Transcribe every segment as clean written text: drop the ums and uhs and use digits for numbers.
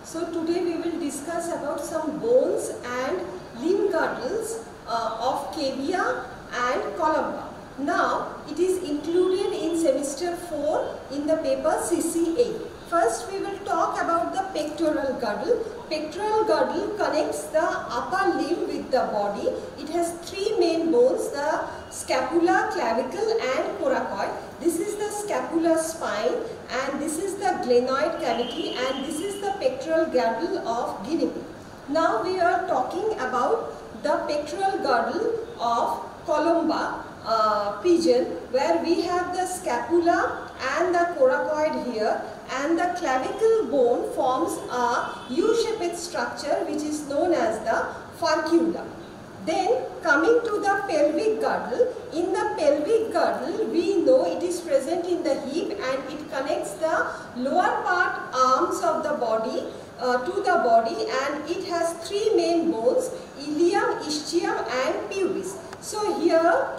So today we will discuss about some bones and limb girdles of cavia and columba. Now it is included in semester 4 in the paper CC8. First we will talk about the pectoral girdle. Pectoral girdle connects the upper limb with the body. It has three main bones, the scapula, clavicle and coracoid. This is the scapular spine and this is the glenoid cavity and this is the pectoral girdle of guinea pig. Now we are talking about the pectoral girdle of columba pigeon, where we have the scapula and the coracoid here, and the clavicle bone forms a U-shaped structure which is known as the furcula. Then coming to the pelvic girdle, in the pelvic girdle we know it is present in the hip and it connects the lower part arms of the body to the body, and it has three main bones, ilium, ischium and pubis. So here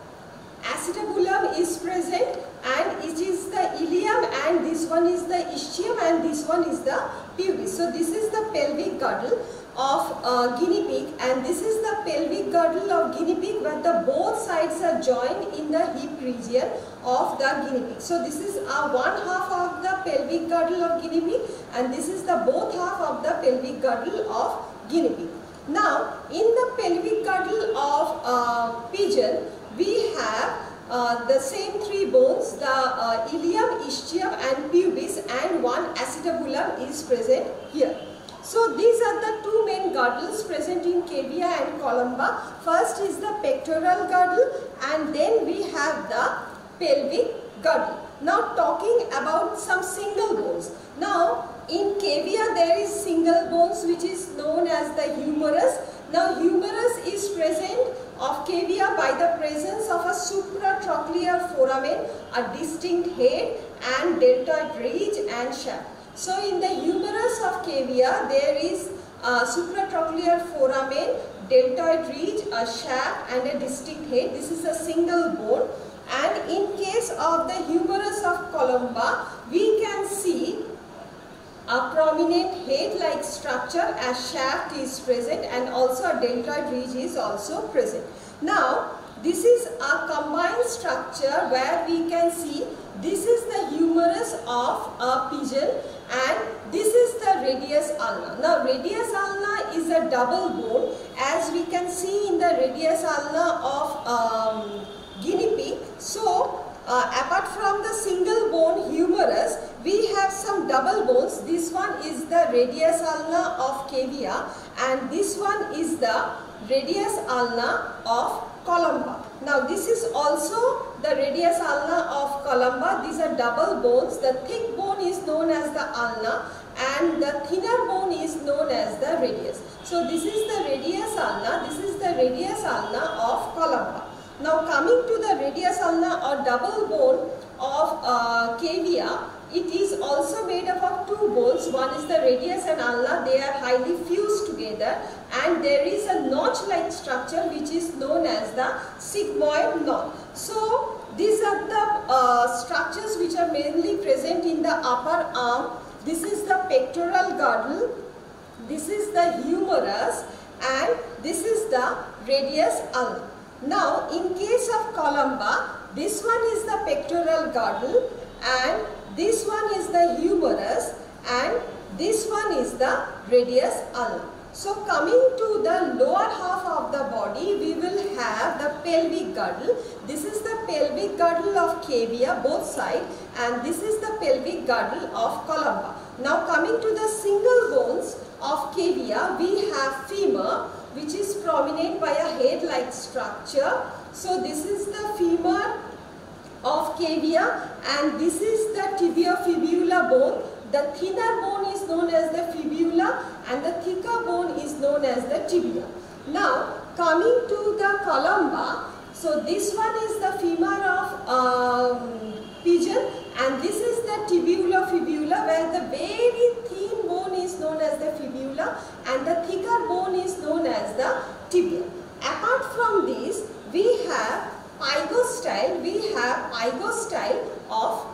acetabulum is present and it is the ilium, and this one is the ischium and this one is the pubis. So this is the pelvic girdle of guinea pig, and this is the pelvic girdle of guinea pig where the both sides are joined in the hip region of the guinea pig. So this is one half of the pelvic girdle of guinea pig and this is the both half of the pelvic girdle of guinea pig. Now in the pelvic girdle of pigeon we have the same three bones, the ilium, ischium and pubis, and one acetabulum is present here. So these are the two main girdles present in cavia and columba. First is the pectoral girdle and then we have the pelvic girdle. Now talking about some single bones. Now in cavia there is single bones which is known as the humerus. Now humerus is present of cavia by the presence of a supratrochlear foramen, a distinct head and deltoid ridge and shaft. So in the humerus of cavia there is a supratrochlear foramen, deltoid ridge, a shaft and a distinct head. This is a single bone. And in case of the humerus of columba, we can see a prominent head-like structure, a shaft is present and also a deltoid ridge is also present. Now this is a combined structure where we can see this is the humerus of a pigeon and this is the radius ulna. Now radius ulna is a double bone, as we can see in the radius ulna of guinea pig. So apart from the single bone humerus, we have some double bones. This one is the radius ulna of cavia and this one is the radius ulna of columba. Now this is also the radius ulna of columba. These are double bones. The thick bone is known as the ulna and the thinner bone is known as the radius. So this is the radius ulna, this is the radius ulna of columba. Now coming to the radius ulna or double bone of cavia, it is also made up of two bones. One is the radius and ulna. They are highly fused together and there is a notch-like structure which is known as the sigmoid notch. So these are the structures which are mainly present in the upper arm. This is the pectoral girdle, this is the humerus and this is the radius ulna. Now in case of columba, this one is the pectoral girdle and this one is the humerus and this one is the radius ulna. So coming to the lower half of the body, we will have the pelvic girdle. This is the pelvic girdle of cavia, both sides, and this is the pelvic girdle of columba. Now coming to the single bones of cavia, we have femur, which is prominent by a head-like structure. So this is the femur of cavia and this is the tibiofibula bone. The thinner bone is known as the fibula and the thicker bone is known as the tibia. Now coming to the columba, so this one is the femur of pigeon and this is the tibulofibula where the very thin bone is known as the fibula and the thicker bone is known as the tibia. Apart from this, we have pygostyle of